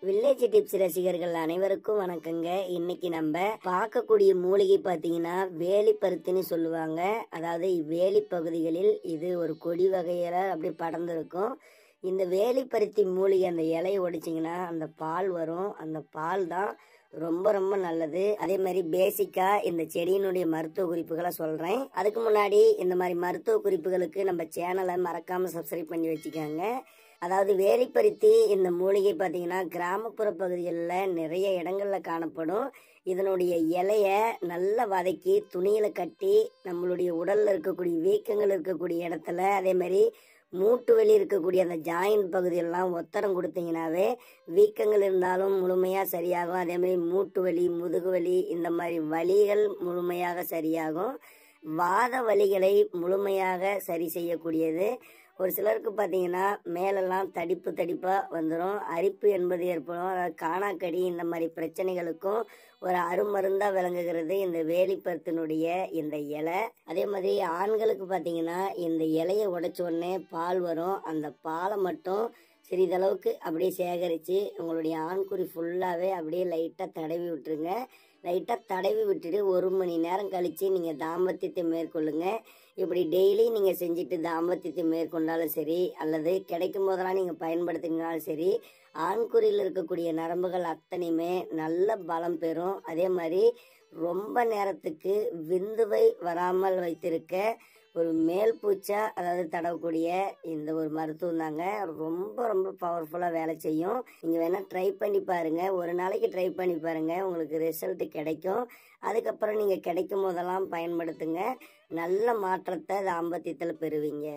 Village tips ரசிகர்கள் அனைவருக்கும் வணக்கங்க. இன்னைக்கு நம்ம பார்க்கக்கூடிய மூலிகை பார்த்தீங்கன்னா வேலிப்பருத்தின்னு சொல்லுவாங்க. அதாவது வேலி பகுதிகளில் இது ஒரு கொடி வகையில அப்படி படர்ந்திருக்கும். இந்த வேலிப்பருத்தி மூலிகை அந்த இலையை ஒடிச்சிங்கன்னா அந்த பால் வரும். அந்த பால் தான் ரொம்ப ரொம்ப நல்லது. அதே மாதிரி பேசிக்கா இந்த செடியினுடைய மருத்துவ குறிப்புகளை சொல்றேன். அதுக்கு முன்னாடி இந்த மாதிரி மருத்துவ குறிப்புகளுக்கு நம்ம சேனலை மறக்காம சப்ஸ்கிரைப் பண்ணி வச்சுக்கோங்க. அதாவது வேலிப்பருத்தி இந்த மூலிகை பார்த்தீங்கன்னா கிராமப்புற பகுதிகளில் நிறைய இடங்கள்ல காணப்படும். இதனுடைய இலைய நல்லா வதக்கி துணியில கட்டி நம்மளுடைய உடல்ல இருக்கக்கூடிய வீக்கங்கள் இருக்கக்கூடிய இடத்துல, அதே மாதிரி மூட்டு வலி இருக்கக்கூடிய அந்த ஜாயின்ட் பகுதியெல்லாம் ஒத்தடம் கொடுத்தீங்கன்னாவே வீக்கங்கள் இருந்தாலும் முழுமையாக சரியாகும். அதே மாதிரி மூட்டு வலி, முதுகு வலி, இந்த மாதிரி வலிகள் முழுமையாக சரியாகும். வாத வலிகளை முழுமையாக சரி செய்யக்கூடியது. ஒரு சிலருக்கு பார்த்தீங்கன்னா மேலெல்லாம் தடிப்பாக வந்துடும், அரிப்பு என்பது ஏற்படும். அதாவது காணாக்கடி, இந்த மாதிரி பிரச்சனைகளுக்கும் ஒரு அருமருந்தாக விளங்குகிறது இந்த வேலிப்பருத்தினுடைய இந்த இலை. அதே மாதிரி ஆண்களுக்கு பார்த்தீங்கன்னா இந்த இலையை உடைச்ச உடனே பால் வரும். அந்த பாலை மட்டும் சிறிதளவுக்கு அப்படியே சேகரித்து உங்களுடைய ஆண்குறி ஃபுல்லாகவே அப்படியே லைட்டாக தடவி விட்டுருங்க. லைட்டாக தடவி விட்டுட்டு 1 மணி நேரம் கழித்து நீங்கள் தாம்பத்தியத்தை மேற்கொள்ளுங்க. இப்படி டெய்லி நீங்கள் செஞ்சுட்டு தாம்பத்தியத்தை மேற்கொண்டாலும் சரி, அல்லது கிடைக்கும் போதெல்லாம் நீங்கள் பயன்படுத்தினாலும் சரி, ஆண்குறியில் இருக்கக்கூடிய நரம்புகள் அத்தனையுமே நல்ல பலம் பெறும். அதே மாதிரி ரொம்ப நேரத்துக்கு விந்துவை வராமல் வைத்திருக்க ஒரு மேல் பூச்சா அதாவது தடவக்கூடிய இந்த ஒரு மருத்துவம் தாங்க ரொம்ப ரொம்ப பவர்ஃபுல்லாக வேலை செய்யும். நீங்கள் வேணால் ட்ரை பண்ணி பாருங்கள். ஒரு நாளைக்கு ட்ரை பண்ணி பாருங்கள், உங்களுக்கு ரிசல்ட் கிடைக்கும். அதுக்கப்புறம் நீங்கள் கிடைக்கும் போதெல்லாம் பயன்படுத்துங்க. நல்ல மாற்றத்தை தாம்பத்தியத்தில் பெறுவீங்க.